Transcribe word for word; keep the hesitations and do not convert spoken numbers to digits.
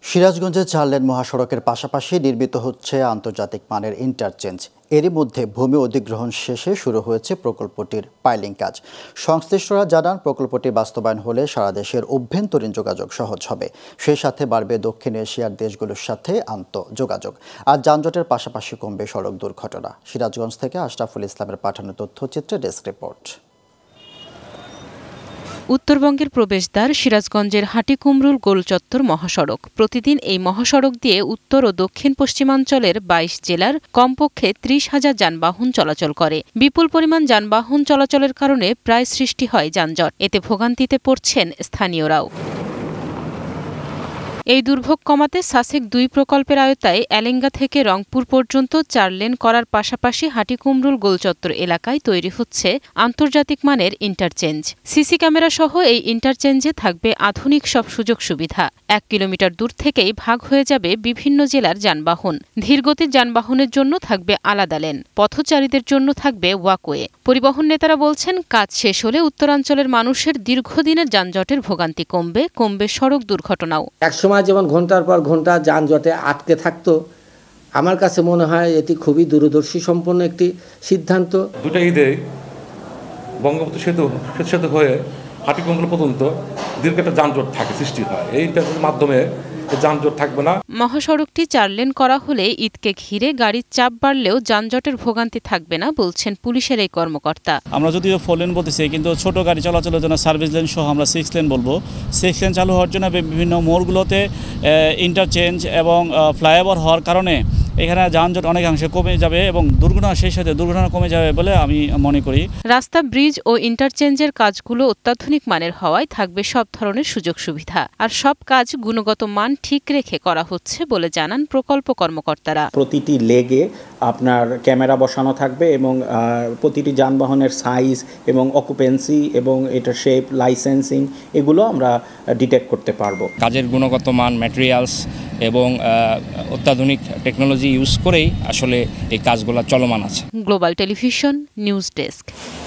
সিরাজগঞ্জে চার লেন মহাসড়কের পাশাপাশি নির্মিত হচ্ছে আন্তর্জাতিক মানের ইন্টারচেঞ্জ। এরই মধ্যে ভূমি অধিগ্রহণ শেষে শুরু হয়েছে প্রকল্পটির পাইলিং কাজ। সংশ্লিষ্টরা জানান, প্রকল্পটি বাস্তবায়ন হলে সারা দেশের অভ্যন্তরীণ যোগাযোগ সহজ হবে। সেই সাথে বাড়বে দক্ষিণ এশিয়ার দেশগুলোর সাথে আন্তঃযোগাযোগ। আর যানজটের পাশাপাশি কমবে সড়ক দুর্ঘটনা। সিরাজগঞ্জ থেকে আশরাফুল ইসলামের পাঠানো তথ্যচিত্রে ডেস্ক রিপোর্ট। উত্তরবঙ্গের প্রবেশদ্বার সিরাজগঞ্জের হাটিকুমরুল গোলচত্বর মহাসড়ক। প্রতিদিন এই মহাসড়ক দিয়ে উত্তর ও দক্ষিণ পশ্চিমাঞ্চলের বাইশ জেলার কমপক্ষে ত্রিশ হাজার যানবাহন চলাচল করে। বিপুল পরিমাণ যানবাহন চলাচলের কারণে প্রায় সৃষ্টি হয় যানজট। এতে ভোগান্তিতে পড়ছেন স্থানীয়রাও। এই দুর্ভোগ কমাতে সাসেক দুই প্রকল্পের আওতায় এলেঙ্গা থেকে রংপুর পর্যন্ত চার লেন করার পাশাপাশি হাটিকুমরুল গোলচত্বর এলাকায় তৈরি হচ্ছে আন্তর্জাতিক মানের ইন্টারচেঞ্জ। সিসি ক্যামেরা সহ এই ইন্টারচেঞ্জে থাকবে আধুনিক সব সুযোগ সুবিধা। এক কিলোমিটার দূর থেকেই ভাগ হয়ে যাবে বিভিন্ন জেলার যানবাহন। ধীরগতির যানবাহনের জন্য থাকবে আলাদা লেন, পথচারীদের জন্য থাকবে ওয়াকওয়ে। পরিবহন নেতারা বলছেন, কাজ শেষ হলে উত্তরাঞ্চলের মানুষের দীর্ঘদিনের যানজটের ভোগান্তি কমবে, কমবে সড়ক দুর্ঘটনাও। যেমন ঘন্টার পর ঘন্টা যানজটে আটকে থাকতো, আমার কাছে মনে হয় এটি খুবই দূরদর্শী সম্পন্ন একটি সিদ্ধান্ত। দুটা ঈদে বঙ্গবন্ধু সেতু সেতু হয়ে হাটিকুমরুল পর্যন্ত দীর্ঘ একটা যানজট থাকে সৃষ্টি হয়। এই ইন্টারনেটের মাধ্যমে যানজট থাকবে না। মহাসড়কটি চার লেন করা হলে ঈদকে ঘিরে গাড়ির চাপ বাড়লেও যানজটের ভোগান্তি থাকবে না বলছেন পুলিশের এই কর্মকর্তা। আমরা যদিও ফোর লেন বলতেছি, কিন্তু ছোট গাড়ি চলাচলের জন্য সার্ভিস লেন সহ আমরা সিক্স লেন বলবো। সিক্স লেন চালু হওয়ার জন্য বিভিন্ন মোড়গুলোতে ইন্টারচেঞ্জ এবং ফ্লাইওভার হওয়ার কারণে এখানে যানজট অনেকাংশে কমে যাবে এবং দুর্ঘটনা সেই সাথে দুর্ঘটনা কমে যাবে বলে আমি মনে করি। রাস্তা, ব্রিজ ও ইন্টারচেঞ্জের কাজগুলো অত্যাধুনিক মানের হওয়ায় থাকবে সব ধরনের সুযোগ সুবিধা। আর সব কাজ গুণগত মান ঠিক রেখে করা হচ্ছে বলে জানান প্রকল্প কর্মকর্তারা। প্রতিটি লেগে আপনার ক্যামেরা বসানো থাকবে এবং প্রতিটি যানবাহনের সাইজ এবং অকুপেন্সি এবং এটার শেপ, লাইসেন্সিং এগুলো আমরা ডিটেক্ট করতে পারবো। কাজের গুণগত মান, ম্যাটেরিয়ালস এবং অত্যাধুনিক টেকনোলজি ইউজ করেই আসলে এই কাজগুলো চলমান আছে। Global television news desk.